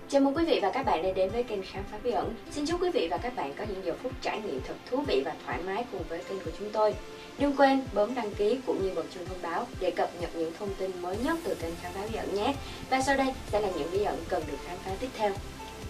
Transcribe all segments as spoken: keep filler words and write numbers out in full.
Chào mừng quý vị và các bạn đã đến với kênh Khám phá bí ẩn. Xin chúc quý vị và các bạn có những giờ phút trải nghiệm thật thú vị và thoải mái cùng với kênh của chúng tôi. Đừng quên bấm đăng ký cũng như bật chuông thông báo để cập nhật những thông tin mới nhất từ kênh Khám phá bí ẩn nhé. Và sau đây sẽ là những bí ẩn cần được khám phá tiếp theo.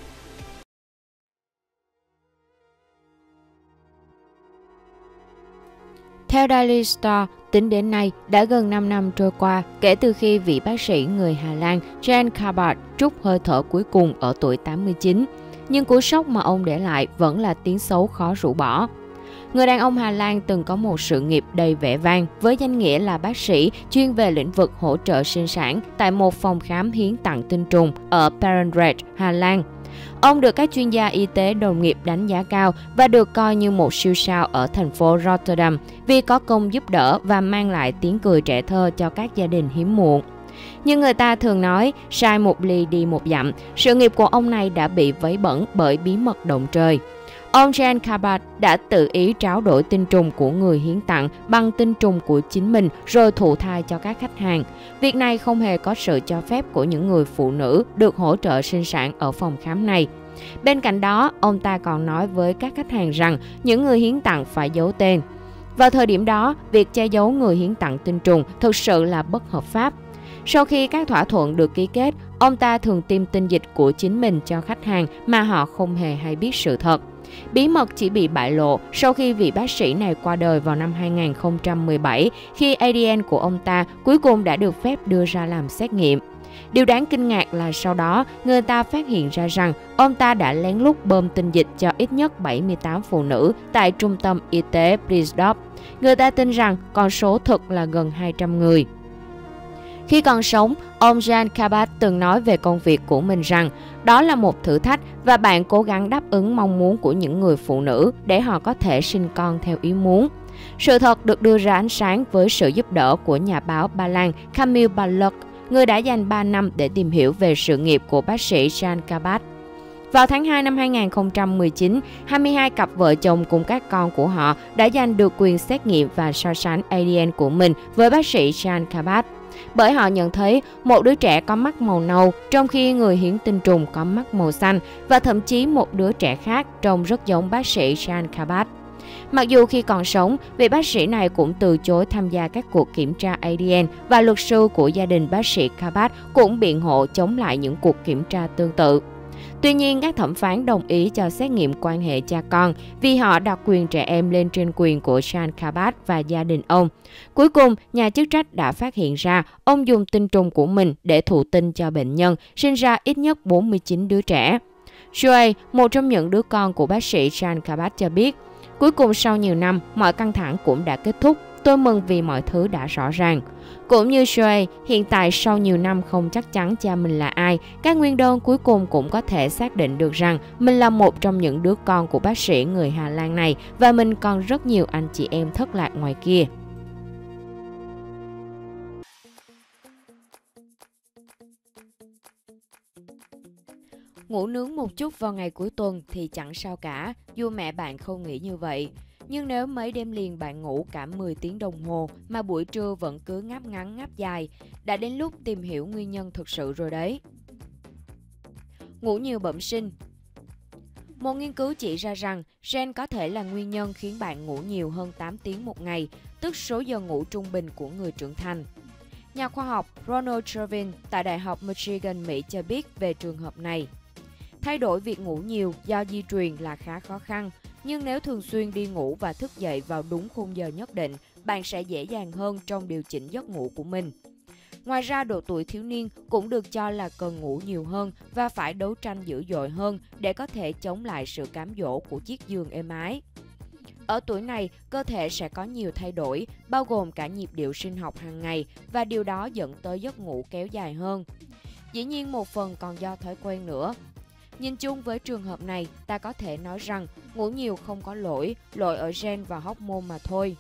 Theo Daily Star, tính đến nay đã gần năm năm trôi qua kể từ khi vị bác sĩ người Hà Lan Jan Kabat trút hơi thở cuối cùng ở tuổi tám mươi chín. Nhưng cú sốc mà ông để lại vẫn là tiếng xấu khó rũ bỏ. Người đàn ông Hà Lan từng có một sự nghiệp đầy vẻ vang với danh nghĩa là bác sĩ chuyên về lĩnh vực hỗ trợ sinh sản tại một phòng khám hiến tặng tinh trùng ở Barendrecht, Hà Lan. Ông được các chuyên gia y tế đồng nghiệp đánh giá cao và được coi như một siêu sao ở thành phố Rotterdam vì có công giúp đỡ và mang lại tiếng cười trẻ thơ cho các gia đình hiếm muộn. Nhưng người ta thường nói, sai một ly đi một dặm, sự nghiệp của ông này đã bị vấy bẩn bởi bí mật động trời. Ông Jan Kabat đã tự ý tráo đổi tinh trùng của người hiến tặng bằng tinh trùng của chính mình rồi thụ thai cho các khách hàng. Việc này không hề có sự cho phép của những người phụ nữ được hỗ trợ sinh sản ở phòng khám này. Bên cạnh đó, ông ta còn nói với các khách hàng rằng những người hiến tặng phải giấu tên. Vào thời điểm đó, việc che giấu người hiến tặng tinh trùng thực sự là bất hợp pháp. Sau khi các thỏa thuận được ký kết, ông ta thường tiêm tinh dịch của chính mình cho khách hàng mà họ không hề hay biết sự thật. Bí mật chỉ bị bại lộ sau khi vị bác sĩ này qua đời vào năm hai nghìn không trăm mười bảy khi a đê en của ông ta cuối cùng đã được phép đưa ra làm xét nghiệm. Điều đáng kinh ngạc là sau đó, người ta phát hiện ra rằng ông ta đã lén lút bơm tinh dịch cho ít nhất bảy mươi tám phụ nữ tại trung tâm y tế Briesdorf. Người ta tin rằng con số thực là gần hai trăm người. Khi còn sống, ông Jan Kabat từng nói về công việc của mình rằng đó là một thử thách và bạn cố gắng đáp ứng mong muốn của những người phụ nữ để họ có thể sinh con theo ý muốn. Sự thật được đưa ra ánh sáng với sự giúp đỡ của nhà báo Ba Lan Kamil Balog, người đã dành ba năm để tìm hiểu về sự nghiệp của bác sĩ Jan Kabat. Vào tháng hai năm hai nghìn không trăm mười chín, hai mươi hai cặp vợ chồng cùng các con của họ đã giành được quyền xét nghiệm và so sánh a đê en của mình với bác sĩ Jan Kabat. Bởi họ nhận thấy một đứa trẻ có mắt màu nâu trong khi người hiến tinh trùng có mắt màu xanh và thậm chí một đứa trẻ khác trông rất giống bác sĩ Jan Kabat. Mặc dù khi còn sống, vị bác sĩ này cũng từ chối tham gia các cuộc kiểm tra a đê en và luật sư của gia đình bác sĩ Kabat cũng biện hộ chống lại những cuộc kiểm tra tương tự. Tuy nhiên, các thẩm phán đồng ý cho xét nghiệm quan hệ cha con vì họ đặt quyền trẻ em lên trên quyền của Jan Kabat và gia đình ông. Cuối cùng, nhà chức trách đã phát hiện ra ông dùng tinh trùng của mình để thụ tinh cho bệnh nhân, sinh ra ít nhất bốn mươi chín đứa trẻ. Joey, một trong những đứa con của bác sĩ Jan Kabat cho biết, cuối cùng sau nhiều năm, mọi căng thẳng cũng đã kết thúc. Tôi mừng vì mọi thứ đã rõ ràng. Cũng như Joey, hiện tại sau nhiều năm không chắc chắn cha mình là ai, các nguyên đơn cuối cùng cũng có thể xác định được rằng mình là một trong những đứa con của bác sĩ người Hà Lan này và mình còn rất nhiều anh chị em thất lạc ngoài kia. Ngủ nướng một chút vào ngày cuối tuần thì chẳng sao cả, dù mẹ bạn không nghĩ như vậy. Nhưng nếu mấy đêm liền bạn ngủ cả mười tiếng đồng hồ mà buổi trưa vẫn cứ ngáp ngắn ngáp dài, đã đến lúc tìm hiểu nguyên nhân thực sự rồi đấy. Ngủ nhiều bẩm sinh. Một nghiên cứu chỉ ra rằng gen có thể là nguyên nhân khiến bạn ngủ nhiều hơn tám tiếng một ngày, tức số giờ ngủ trung bình của người trưởng thành. Nhà khoa học Ronald Trevin tại Đại học Michigan, Mỹ cho biết về trường hợp này. Thay đổi việc ngủ nhiều do di truyền là khá khó khăn, nhưng nếu thường xuyên đi ngủ và thức dậy vào đúng khung giờ nhất định, bạn sẽ dễ dàng hơn trong điều chỉnh giấc ngủ của mình. Ngoài ra, độ tuổi thiếu niên cũng được cho là cần ngủ nhiều hơn và phải đấu tranh dữ dội hơn để có thể chống lại sự cám dỗ của chiếc giường êm ái. Ở tuổi này, cơ thể sẽ có nhiều thay đổi, bao gồm cả nhịp điệu sinh học hàng ngày và điều đó dẫn tới giấc ngủ kéo dài hơn. Dĩ nhiên một phần còn do thói quen nữa. Nhìn chung với trường hợp này, ta có thể nói rằng ngủ nhiều không có lỗi, lỗi ở gen và hormone mà thôi.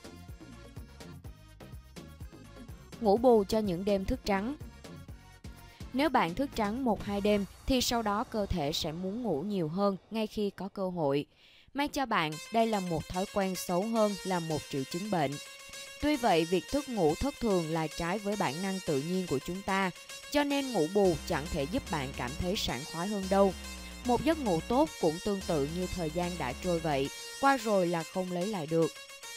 Ngủ bù cho những đêm thức trắng. Nếu bạn thức trắng một hai đêm thì sau đó cơ thể sẽ muốn ngủ nhiều hơn ngay khi có cơ hội. May cho bạn, đây là một thói quen xấu hơn là một triệu chứng bệnh. Tuy vậy, việc thức ngủ thất thường là trái với bản năng tự nhiên của chúng ta, cho nên ngủ bù chẳng thể giúp bạn cảm thấy sảng khoái hơn đâu. Một giấc ngủ tốt cũng tương tự như thời gian đã trôi vậy, qua rồi là không lấy lại được.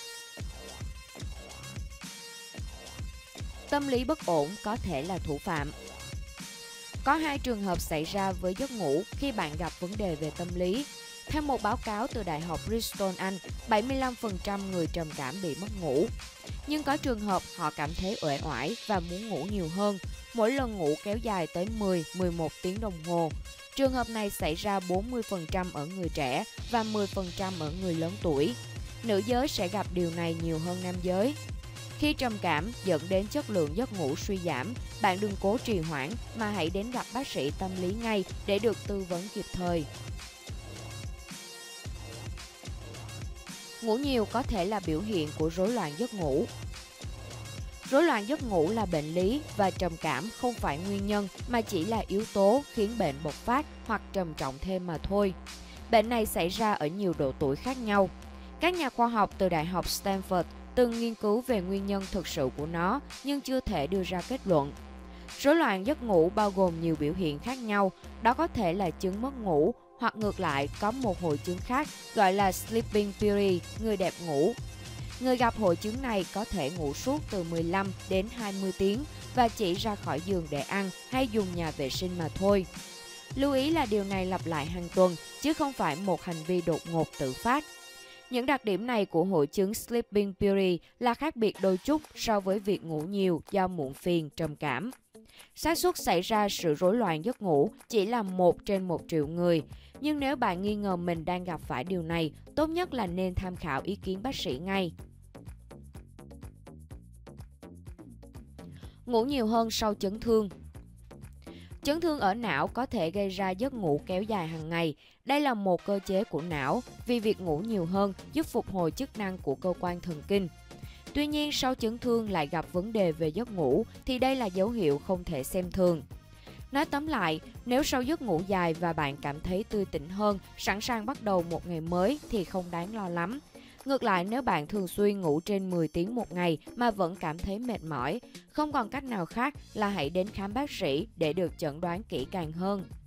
Tâm lý bất ổn có thể là thủ phạm. Có hai trường hợp xảy ra với giấc ngủ khi bạn gặp vấn đề về tâm lý. Theo một báo cáo từ Đại học Bristol, Anh, bảy mươi lăm phần trăm người trầm cảm bị mất ngủ. Nhưng có trường hợp họ cảm thấy uể oải và muốn ngủ nhiều hơn, mỗi lần ngủ kéo dài tới mười đến mười một tiếng đồng hồ. Trường hợp này xảy ra bốn mươi phần trăm ở người trẻ và mười phần trăm ở người lớn tuổi. Nữ giới sẽ gặp điều này nhiều hơn nam giới. Khi trầm cảm dẫn đến chất lượng giấc ngủ suy giảm, bạn đừng cố trì hoãn mà hãy đến gặp bác sĩ tâm lý ngay để được tư vấn kịp thời. Ngủ nhiều có thể là biểu hiện của rối loạn giấc ngủ. Rối loạn giấc ngủ là bệnh lý và trầm cảm không phải nguyên nhân mà chỉ là yếu tố khiến bệnh bộc phát hoặc trầm trọng thêm mà thôi. Bệnh này xảy ra ở nhiều độ tuổi khác nhau. Các nhà khoa học từ Đại học Stanford từng nghiên cứu về nguyên nhân thực sự của nó nhưng chưa thể đưa ra kết luận. Rối loạn giấc ngủ bao gồm nhiều biểu hiện khác nhau, đó có thể là chứng mất ngủ hoặc ngược lại có một hội chứng khác gọi là sleeping beauty, người đẹp ngủ. Người gặp hội chứng này có thể ngủ suốt từ mười lăm đến hai mươi tiếng và chỉ ra khỏi giường để ăn hay dùng nhà vệ sinh mà thôi. Lưu ý là điều này lặp lại hàng tuần chứ không phải một hành vi đột ngột tự phát. Những đặc điểm này của hội chứng Sleeping Beauty là khác biệt đôi chút so với việc ngủ nhiều do muộn phiền, trầm cảm. Xác suất xảy ra sự rối loạn giấc ngủ chỉ là một trên một triệu người, nhưng nếu bạn nghi ngờ mình đang gặp phải điều này, tốt nhất là nên tham khảo ý kiến bác sĩ ngay. Ngủ nhiều hơn sau chấn thương. Chấn thương ở não có thể gây ra giấc ngủ kéo dài hàng ngày. Đây là một cơ chế của não, vì việc ngủ nhiều hơn giúp phục hồi chức năng của cơ quan thần kinh. Tuy nhiên, sau chấn thương lại gặp vấn đề về giấc ngủ thì đây là dấu hiệu không thể xem thường. Nói tóm lại, nếu sau giấc ngủ dài và bạn cảm thấy tươi tỉnh hơn, sẵn sàng bắt đầu một ngày mới thì không đáng lo lắm. Ngược lại, nếu bạn thường xuyên ngủ trên mười tiếng một ngày mà vẫn cảm thấy mệt mỏi, không còn cách nào khác là hãy đến khám bác sĩ để được chẩn đoán kỹ càng hơn.